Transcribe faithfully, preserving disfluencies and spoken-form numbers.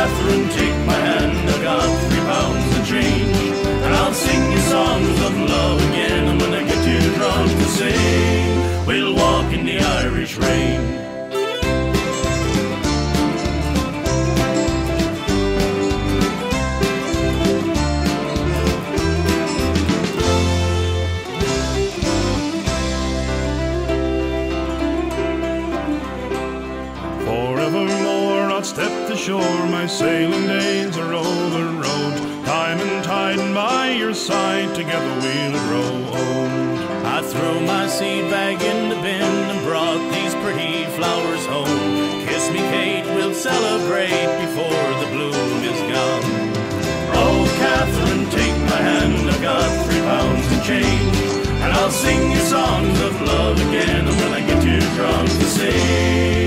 Catherine, take my hand, I've got three pounds of change, and I'll sing you songs of love again. And when I get too drunk to sing, we'll walk in the Irish rain. Forevermore I'll step to shore, my sailing days are over, rowed time and tide, and by your side together we'll grow old. I threw my seed bag in the bin and brought these pretty flowers home. Kiss me, Kate, we'll celebrate before the bloom is gone. Oh, Catherine, take my hand, I've got three pounds of change, and I'll sing you songs of love again. And when I get too drunk to sing,